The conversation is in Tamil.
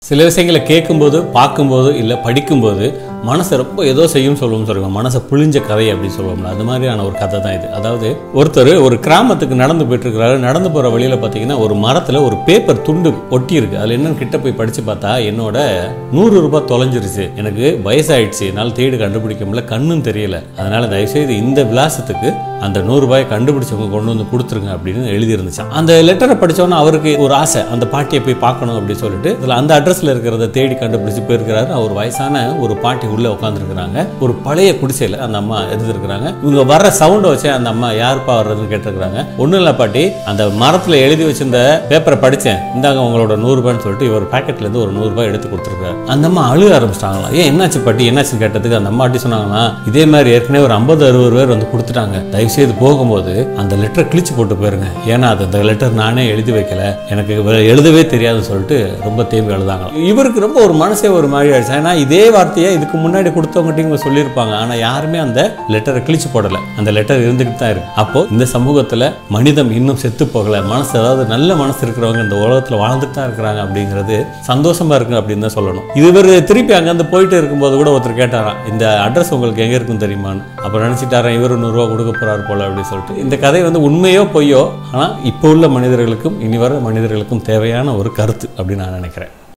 சில விஷயங்களை கேட்கும்போது பார்க்கும்போது இல்லை படிக்கும்போது மனசை ரொம்ப ஏதோ செய்யும் சொல்லுவோம் மனசை புளிஞ்ச கதை அப்படின்னு சொல்லுவோம்ல அது மாதிரியான ஒரு கதை தான் இது. அதாவது ஒருத்தர் ஒரு கிராமத்துக்கு நடந்து போயிட்டு இருக்கிறாரு. நடந்து போகிற வழியில் பார்த்தீங்கன்னா ஒரு மரத்தில் ஒரு பேப்பர் துண்டு ஒட்டி இருக்கு. அதில் என்னன்னு கிட்ட போய் படித்து பார்த்தா என்னோட 100 ரூபாய் தொலைஞ்சிருச்சு, எனக்கு வயசாயிடுச்சு, என்னால் தேடி கண்டுபிடிக்க முடியல, கண்ணும் தெரியல, அதனால தயவுசெய்து இந்த விலாசத்துக்கு அந்த 100 ரூபாயை கண்டுபிடிச்சவங்க கொண்டு வந்து கொடுத்துருங்க அப்படின்னு எழுதியிருந்துச்சான். அந்த லெட்டரை படித்தோன்னா அவருக்கு ஒரு ஆசை, அந்த பாட்டியை போய் பார்க்கணும் அப்படின்னு சொல்லிட்டு இதில் அந்த அட்ரஸில் இருக்கிறத தேடி கண்டுபிடிச்சு போயிருக்கிறாரு. அவர் வயசான ஒரு பாட்டி உள்ள உட்காந்துருக்கிறாங்க. ஒரு பழைய குடிசையில் அந்த அம்மா இருந்திருக்கிறாங்க. இவங்க வர்ற சவுண்டை வச்சு அந்த அம்மா யாருப்பா வர்றதுன்னு கேட்டிருக்கிறாங்க. ஒன்றும் இல்லை பாட்டி, அந்த மரத்தில் எழுதி வச்சிருந்த பேப்பரை படித்தேன், இந்தாங்க உங்களோட 100 ரூபான்னு சொல்லிட்டு இவர் பேக்கெட்லேருந்து ஒரு 100 ரூபாய் எடுத்து கொடுத்துருக்காரு. அந்த அம்மா அழுக ஆரம்பிச்சிட்டாங்களா. ஏன் என்னாச்சு பாட்டி என்னாச்சுன்னு கேட்டதுக்கு அந்த அம்மா அப்படி சொன்னாங்கன்னா, இதே மாதிரி ஏற்கனவே ஒரு 50-60 பேர் வந்து கொடுத்துட்டாங்க, தயவுசெய்து போகும்போது அந்த லெட்டரை கிழிச்சு போட்டு போயிருங்க, ஏன்னா அந்த லெட்டர் நானே எழுதி வைக்கல, எனக்கு எழுதவே தெரியாதுன்னு சொல்லிட்டு ரொம்ப தேம்பி எழுதாங்க. இவருக்கு ரொம்ப ஒரு மனசே ஒரு மாதிரி ஆயிடுச்சு. ஏன்னா இதே வார்த்தையை இதுக்கு முன்னாடி கொடுத்தவங்ககிட்ட சொல்லியிருப்பாங்க, ஆனா யாருமே அந்த லெட்டரை கிழிச்சு போடல, அந்த லெட்டர் இருந்துகிட்டு தான் இருக்கு. அப்போ இந்த சமூகத்துல மனிதம் இன்னும் செத்து போகல, மனசு அதாவது நல்ல மனசு இருக்கிறவங்க இந்த உலகத்துல வாழ்ந்துட்டு தான் இருக்கிறாங்க அப்படிங்கிறது சந்தோஷமா இருக்கு அப்படின்னு தான் சொல்லணும். இவர் திருப்பி அங்கிருந்து போயிட்டு இருக்கும்போது கூட ஒருத்தர் கேட்டாராம், இந்த அட்ரஸ் உங்களுக்கு எங்க இருக்குன்னு தெரியுமான்னு. அப்புறம் நினைச்சிட்டாரன் இவர் 100 ரூபா கொடுக்க போறாரு போல அப்படின்னு சொல்லிட்டு. இந்த கதை உண்மையோ பொய்யோ, ஆனா இப்போ உள்ள மனிதர்களுக்கும் இனி வர மனிதர்களுக்கும் தேவையான ஒரு கருத்து அப்படின்னு நான் நினைக்கிறேன்.